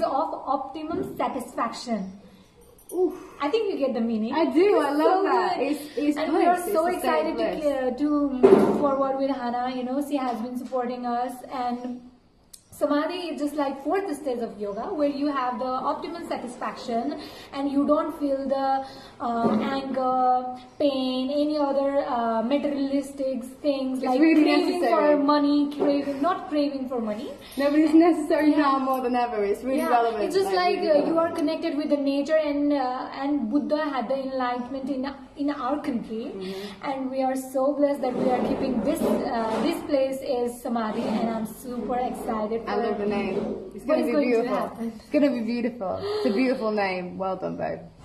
of optimum satisfaction. Oof. I think you get the meaning. I do. I love that. Good. It's and bliss. we are so it's excited to move forward with Hannah. You know, she has been supporting us, and Samadhi is just like fourth stage of yoga, where you have the optimal satisfaction and you don't feel the anger, pain, any other materialistic things. It's like really craving necessary. for money, not craving for money. No, but it's necessary now more than ever. It's really relevant. It's just like really you are connected with the nature, and Buddha had the enlightenment in our country, and we are so blessed that we are keeping this place is Samadhi, and I'm super excited. I love the name. It's What going to is be going to beautiful. happen? It's going to be beautiful. It's a beautiful name. Well done, babe.